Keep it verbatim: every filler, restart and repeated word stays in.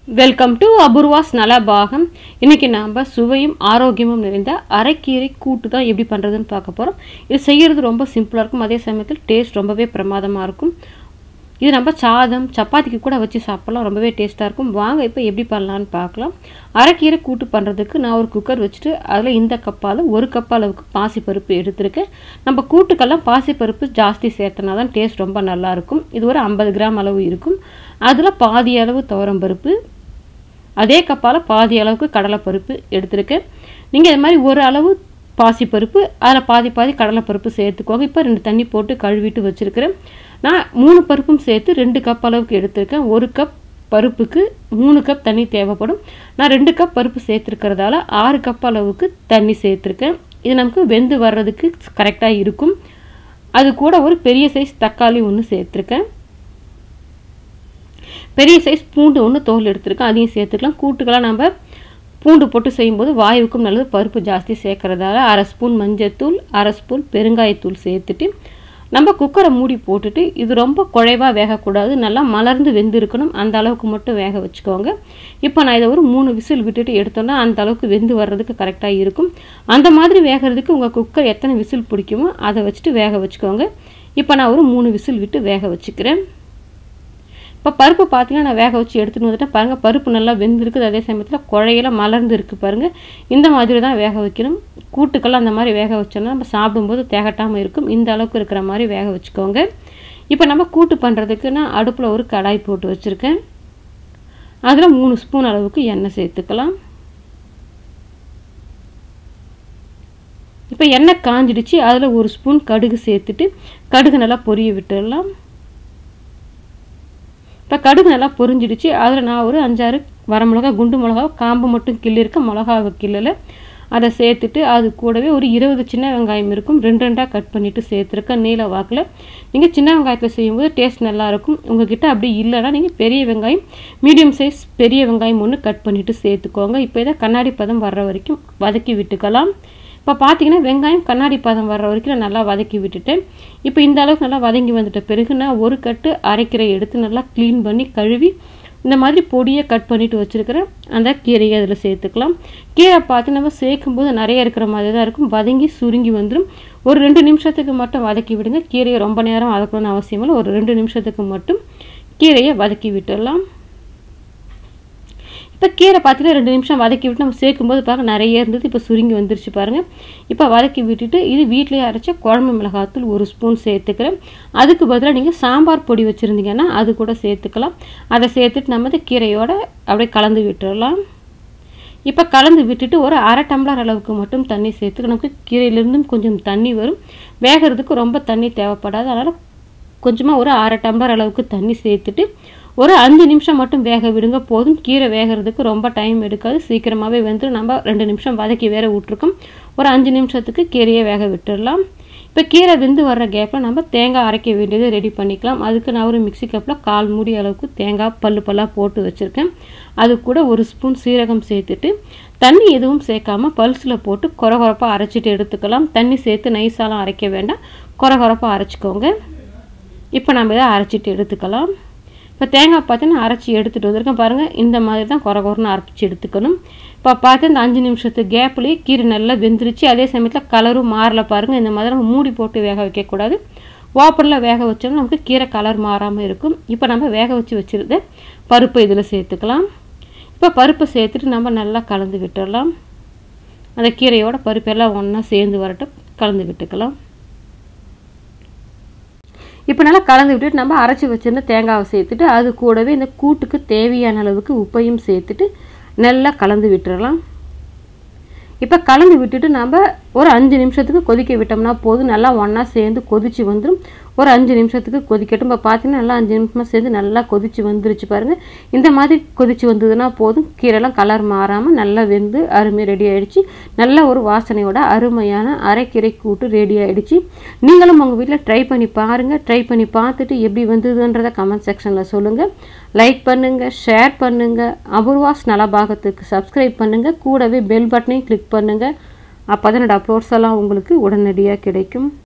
Welcome to Apoorva's Nalabagam. இன்றைக்கி நாம் சுவையும் ஆரோக்கியமும் நிறைந்த அரைக்கீரை கூட்டு தான் எப்படி பண்ணுறதுன்னு பார்க்க போகிறோம். இது செய்கிறது ரொம்ப சிம்பிளாக இருக்கும், அதே சமயத்தில் டேஸ்ட் ரொம்பவே பிரமாதமாக இருக்கும். இது நம்ம சாதம் சப்பாத்திக்கு கூட வச்சு சாப்பிட்லாம், ரொம்பவே டேஸ்ட்டாக இருக்கும். வாங்க இப்போ எப்படி பண்ணலான்னு பார்க்கலாம். அரைக்கீரை கூட்டு பண்ணுறதுக்கு நான் ஒரு குக்கர் வச்சுட்டு அதில் இந்த கப்பால் ஒரு கப் அளவுக்கு பாசிப்பருப்பு எடுத்துருக்கேன். நம்ம கூட்டுக்கெல்லாம் பாசிப்பருப்பு ஜாஸ்தி சேர்த்தனா தான் டேஸ்ட் ரொம்ப நல்லாயிருக்கும். இது ஒரு ஐம்பது கிராம் அளவு இருக்கும். அதில் பாதி அளவு துவரம்பருப்பு, அதே கப்பால் பாதி அளவுக்கு கடலைப்பருப்பு எடுத்துருக்கேன். நீங்கள் இது மாதிரி ஒரு அளவு பாசிப்பருப்பு, அதில் பாதி பாதி கடலைப்பருப்பு சேர்த்துக்கோங்க. இப்போ ரெண்டு தண்ணி போட்டு கழுவிட்டு வச்சுருக்கிறேன். நான் மூணு பருப்பும் சேர்த்து ரெண்டு கப் அளவுக்கு எடுத்திருக்கேன். ஒரு கப் பருப்புக்கு மூணு கப் தண்ணி தேவைப்படும். நான் ரெண்டு கப் பருப்பு சேர்த்துருக்கிறதால ஆறு கப் அளவுக்கு தண்ணி சேர்த்துருக்கேன். இது நமக்கு வெந்து வர்றதுக்கு கரெக்டாக இருக்கும். அது கூட ஒரு பெரிய சைஸ் தக்காளி ஒன்று சேர்த்துருக்கேன். பெரிய சைஸ் பூண்டு ஒன்று தோல் எடுத்துருக்கேன், அதையும் சேர்த்துக்கலாம். கூட்டுக்கெல்லாம் நம்ம பூண்டு போட்டு செய்யும்போது வாயுவுக்கும் நல்லது. பருப்பு ஜாஸ்தி சேர்க்குறதால அரை ஸ்பூன் மஞ்சத்தூள், அரை ஸ்பூன் பெருங்காயத்தூள் சேர்த்துட்டு நம்ம குக்கரை மூடி போட்டுட்டு, இது ரொம்ப குழைவாக வேகக்கூடாது, நல்லா மலர்ந்து வெந்திருக்கணும், அந்த அளவுக்கு மட்டும் வேக வச்சுக்கோங்க. இப்போ நான் இதை ஒரு மூணு விசில் விட்டுட்டு எடுத்தோன்னா அந்த அளவுக்கு வெந்து வர்றதுக்கு கரெக்டாக இருக்கும். அந்த மாதிரி வேகிறதுக்கு உங்கள் குக்கர் எத்தனை விசில் பிடிக்குமோ அதை வச்சுட்டு வேக வச்சுக்கோங்க. இப்போ நான் ஒரு மூணு விசில் விட்டு வேக வச்சுக்கிறேன். இப்போ பருப்பு பார்த்தீங்கன்னா நான் வேக வச்சு எடுத்துகிட்டு வந்துட்டேன். பாருங்கள், பருப்பு நல்லா வெந்திருக்குது, அதே சமயத்தில் குழையில மலர்ந்து இருக்குது பாருங்கள். இந்த மாதிரி தான் வேக வைக்கணும். கூட்டுக்கெல்லாம் அந்த மாதிரி வேக வச்சோன்னா நம்ம சாப்பிடும்போது திகட்டாமல் இருக்கும். இந்த அளவுக்கு இருக்கிற மாதிரி வேக வச்சுக்கோங்க. இப்போ நம்ம கூட்டு பண்ணுறதுக்கு நான் அடுப்பில் ஒரு கடாய் போட்டு வச்சுருக்கேன். அதில் மூணு ஸ்பூன் அளவுக்கு எண்ணெய் சேர்த்துக்கலாம். இப்போ எண்ணெய் காஞ்சிடுச்சு, அதில் ஒரு ஸ்பூன் கடுகு சேர்த்துட்டு கடுகு நல்லா பொரிய விட்டுடலாம். இப்போ கடுகு நல்லா பொரிஞ்சிடுச்சு. அதில் நான் ஒரு அஞ்சாறு வரமிளகா, குண்டு மிளகா, காம்பு மட்டும் கிள்ளிருக்க மிளகாவை கிள்ளலை, அதை சேர்த்துட்டு அது கூடவே ஒரு இருபது சின்ன வெங்காயம் இருக்கும், ரெண்டு ரெண்டாக கட் பண்ணிவிட்டு சேர்த்துருக்கேன் நீல வாக்கில். நீங்கள் சின்ன வெங்காயத்தில் செய்யும்போது டேஸ்ட் நல்லாயிருக்கும். உங்கள்கிட்ட அப்படி இல்லைன்னா நீங்கள் பெரிய வெங்காயம், மீடியம் சைஸ் பெரிய வெங்காயம் ஒன்று கட் பண்ணிவிட்டு சேர்த்துக்கோங்க. இப்போ இதை கண்ணாடி பதம் வர்ற வரைக்கும் வதக்கி விட்டுக்கலாம். இப்போ பார்த்தீங்கன்னா வெங்காயம் கண்ணாடி பதம் வர்ற வரைக்கும் நான் நல்லா வதக்கி விட்டுட்டேன். இப்போ இந்த அளவுக்கு நல்லா வதங்கி வந்துட்ட பிறகு நான் ஒரு கட்டு அரைக்கீரை எடுத்து நல்லா க்ளீன் பண்ணி கழுவி இந்த மாதிரி பொடியை கட் பண்ணிவிட்டு வச்சுருக்கிறேன். அந்த கீரையை அதில் சேர்த்துக்கலாம். கீரை பார்த்து நம்ம சேர்க்கும்போது நிறைய இருக்கிற மாதிரி தான் இருக்கும், வதங்கி சுருங்கி வந்துடும். ஒரு ரெண்டு நிமிஷத்துக்கு மட்டும் வதக்கி விடுங்க. கீரையை ரொம்ப நேரம் வதக்கணும்னு அவசியம் இல்லை, ஒரு ரெண்டு நிமிஷத்துக்கு மட்டும் கீரையை வதக்கி விட்டுடலாம். இப்போ கீரை பார்த்துட்டு ரெண்டு நிமிஷம் வதக்கி விட்டு நம்ம சேர்க்கும்போது பாருங்கள் நிறைய இருந்தது, இப்போ சுருங்கி வந்துருச்சு பாருங்கள். இப்போ வதக்கி விட்டுட்டு இது வீட்டிலேயே அரைச்ச குழம்பு மிளகாத்தூள் ஒரு ஸ்பூன் சேர்த்துக்கிறேன். அதுக்கு பதிலாக நீங்கள் சாம்பார் பொடி வச்சுருந்தீங்கன்னா அது கூட சேர்த்துக்கலாம். அதை சேர்த்துட்டு நம்ம இந்த கீரையோடு அப்படியே கலந்து விட்டுடலாம். இப்போ கலந்து விட்டுட்டு ஒரு அரை டம்ளர் அளவுக்கு மட்டும் தண்ணி சேர்த்துக்க. நமக்கு கீரையிலேருந்தும் கொஞ்சம் தண்ணி வரும், வேகிறதுக்கு ரொம்ப தண்ணி தேவைப்படாது. அதனால் கொஞ்சமாக ஒரு அரை டம்ளர் அளவுக்கு தண்ணி சேர்த்துட்டு ஒரு அஞ்சு நிமிஷம் மட்டும் வேக விடுங்க போதும். கீரை வேகிறதுக்கு ரொம்ப டைம் எடுக்காது, சீக்கிரமாகவே வந்து நம்ம ரெண்டு நிமிஷம் வதக்கி வேற விட்ருக்கோம். ஒரு அஞ்சு நிமிஷத்துக்கு கீரையை வேக விட்டுடலாம். இப்போ கீரை வெந்து வர்ற கேப்பில் நம்ம தேங்காய் அரைக்க வேண்டியதை ரெடி பண்ணிக்கலாம். அதுக்கு நான் ஒரு மிக்சி கப்பில் கால் மூடி அளவுக்கு தேங்காய் பல்லு பல்லாக போட்டு வச்சுருக்கேன். அது கூட ஒரு ஸ்பூன் சீரகம் சேர்த்துட்டு தண்ணி எதுவும் சேர்க்காமல் பல்ஸில் போட்டு கொரகொரப்பாக அரைச்சிட்டு எடுத்துக்கலாம். தண்ணி சேர்த்து நைஸாலாம் அரைக்க வேண்டாம், கொரகொரப்பாக அரைச்சிக்கோங்க. இப்போ நம்ம இதை அரைச்சிட்டு எடுத்துக்கலாம். இப்போ தேங்காய் பார்த்தீங்கன்னா அரைச்சி எடுத்துகிட்டு வந்திருக்கேன் பாருங்கள், இந்த மாதிரி தான் குறை குறைன்னு அரைச்சி எடுத்துக்கணும். இப்போ பார்த்து இந்த அஞ்சு நிமிஷத்து கேப்லேயே கீரை நல்லா வெந்துருச்சு, அதே சமயத்தில் கலரும் மாறல பாருங்கள். இந்த மாதிரி நம்ம மூடி போட்டு வேக வைக்கக்கூடாது, ஓப்பனில் வேக வச்சோம்னா நமக்கு கீரை கலர் மாறாமல் இருக்கும். இப்போ நம்ம வேக வச்சு வச்சுருந்த பருப்பு இதில் சேர்த்துக்கலாம். இப்போ பருப்பை சேர்த்துட்டு நம்ம நல்லா கலந்து விட்டுடலாம். அந்த கீரையோட பருப்பெல்லாம் ஒன்றா சேர்ந்து வரட்டும், கலந்து விட்டுக்கலாம். இப்போ நல்லா கலந்து விட்டுட்டு நம்ம அரைச்சி வச்சுருந்த தேங்காவை சேர்த்துட்டு அது கூடவே இந்த கூட்டுக்கு தேவையான அளவுக்கு உப்பையும் சேர்த்துட்டு நல்லா கலந்து விட்டுறலாம். இப்போ கலந்து விட்டுட்டு நம்ம ஒரு அஞ்சு நிமிஷத்துக்கு கொதிக்க விட்டோம்னா போதும், நல்லா ஒன்றா சேர்ந்து கொதிச்சு வந்துடும். ஒரு அஞ்சு நிமிஷத்துக்கு கொதிக்கட்டும். இப்போ பார்த்தீங்கன்னா நல்லா அஞ்சு நிமிஷமாக சேர்ந்து நல்லா கொதிச்சு வந்துருச்சு பாருங்கள். இந்த மாதிரி கொதிச்சு வந்ததுன்னா போதும், கீரைலாம் கலர் மாறாமல் நல்லா வெந்து அருமையாக ரெடி ஆகிடுச்சு. நல்ல ஒரு வாசனையோட அருமையான அரைக்கீரை கூட்டு ரெடி ஆகிடுச்சு. நீங்களும் உங்கள் வீட்டில் ட்ரை பண்ணி பாருங்கள். ட்ரை பண்ணி பார்த்துட்டு எப்படி வந்ததுன்றதை கமெண்ட் செக்ஷனில் சொல்லுங்கள். லைக் பண்ணுங்கள், ஷேர் பண்ணுங்கள், அபூர்வாஸ் நலபாகத்துக்கு சப்ஸ்கிரைப் பண்ணுங்கள், கூடவே பெல் பட்டனையும் கிளிக் பண்ணுங்கள். அப்போ தான் என்னோடய அப்லோட்ஸ் எல்லாம் உங்களுக்கு உடனடியாக கிடைக்கும்.